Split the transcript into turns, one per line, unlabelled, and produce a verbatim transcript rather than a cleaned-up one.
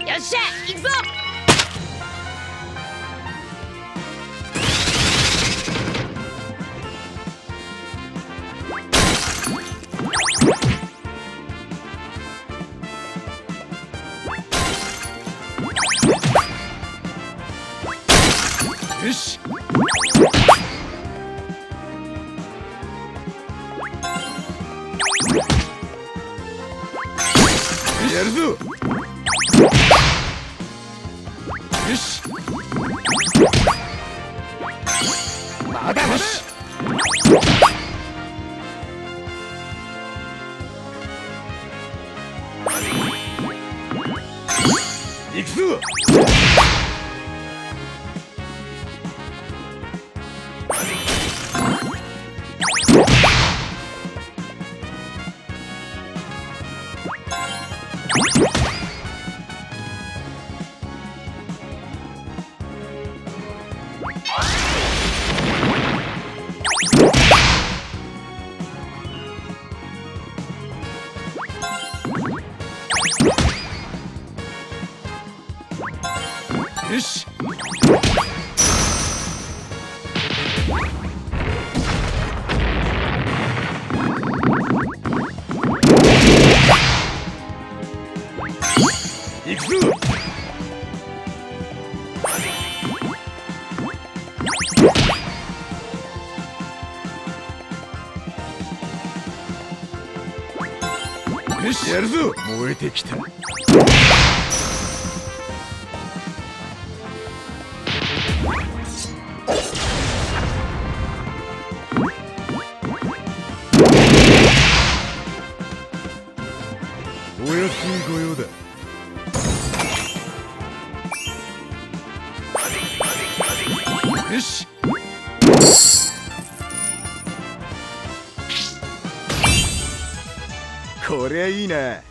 よっしゃ行くぞ。
よし。やるぞ。よし。まだまだ。行くぞ。よし。行くぞ。よし、やるぞ。燃えてきた。お安いご用だ。よし。こりゃいいな。